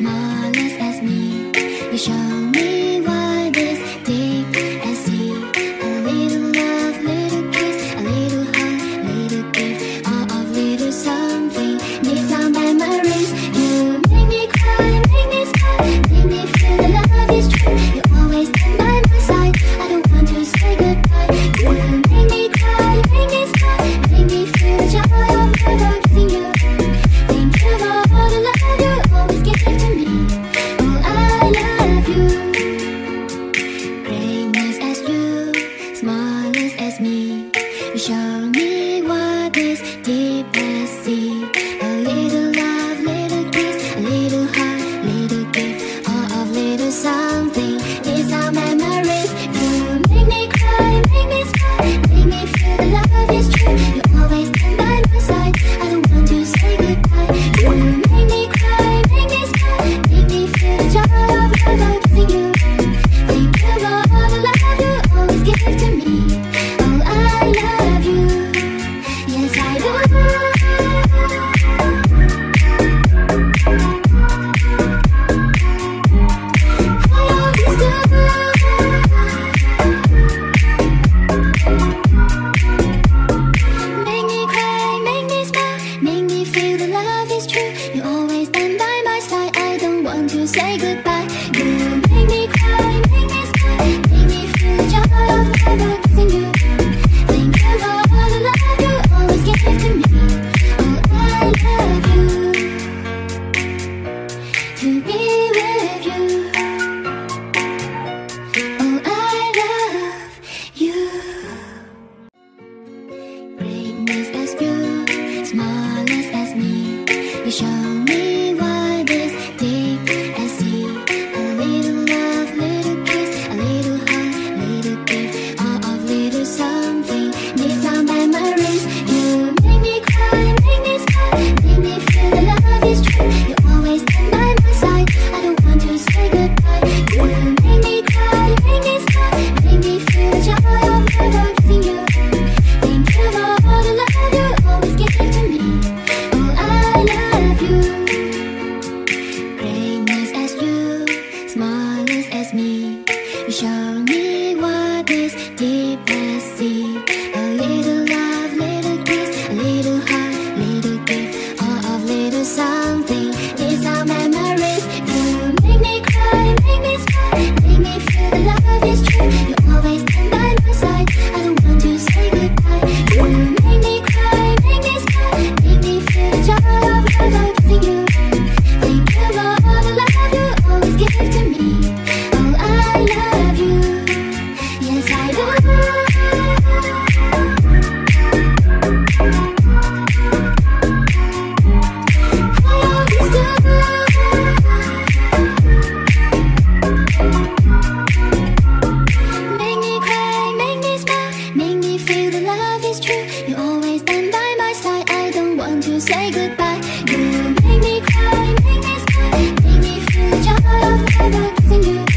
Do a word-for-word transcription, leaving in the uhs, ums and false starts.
smallest as me. You show me what is deep and see. A little love, little kiss, a little hug, little gift, all of little something. Need some memories. You make me cry, make me smile, make me feel the love is true. You always stand by my side. I don't want to say goodbye. You make me cry, make me smile, make me feel the joy of forever kissing you. Thank you for all the love you always give to me. Oh, I love you. Greatness as you, smallest as me. You show me what is deep as sea. A little love, little kiss, a little hug, little gift, all of little something. These are memories. You make me cry, make me smile, make me feel the love is true. You always stand by my side. I don't want to say goodbye. You make me cry, make me smile, make me feel the joy of forever kissing you. Thank you for all the love you always give to me. Oh, I love you. Yes, I do. I always do. Make me cry, make me smile, make me feel the love is true. You always stand by my side. I don't want to say goodbye. You make me cry, make me smile, make me feel the joy of forever kissing you. Thank you for all the love you always give to me. Oh, I love you. To be with you. Oh, I love you. Greatness as you, smallest as me. You show me what is deep and see. A little love, little kiss, a little hug, little gift, all of little something. Need some memories. You make me cry, make me smile, make me feel the love is true. You always stand by my side. I don't want to say goodbye. You make me cry, make me smile, make me feel the joy of forever kissing you. Thank you for all the love you always give to me. Oh, I love you. Greatness as you, smallest as me. You show me what is deep as sea. A little love, little kiss, a little hug, little gift, all of little something. These are memories. You make me cry, make me smile, make me feel the love is true. You always stand by my side. I don't want to say goodbye. You make me cry, make me smile, make me feel the joy of forever kissing you. Thank you for all the love you always give to me. Oh, I love you. Yes, I do. I always do. Make me cry, make me smile, make me feel the love is true. You always stand by my side. I don't want to say goodbye. You make me cry, make me smile, make me feel the joy of forever kissing you.